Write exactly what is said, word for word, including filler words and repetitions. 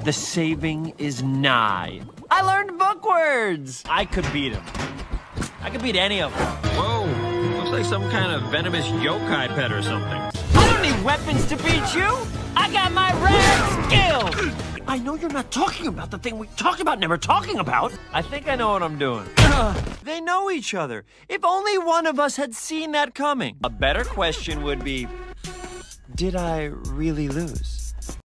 The saving is nigh. I learned book words. I could beat him. I could beat any of them. Whoa, looks like some kind of venomous yokai pet or something. I don't need weapons to beat you. I got my rare skills. I know you're not talking about the thing we talked about never talking about. I think I know what I'm doing. They know each other. If only one of us had seen that coming. A better question would be, did I really lose?